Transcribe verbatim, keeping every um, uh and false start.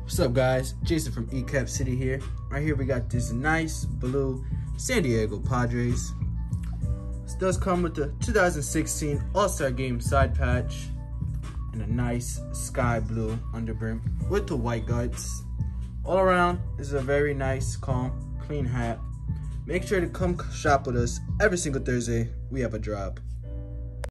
What's up, guys? Jason from E CAP City here. Right here we got this nice blue San Diego Padres. This does come with the two thousand sixteen All-Star Game side patch and a nice sky blue under brim with the white guts. All around, this is a very nice, calm, clean hat. Make sure to come shop with us every single Thursday. We have a drop.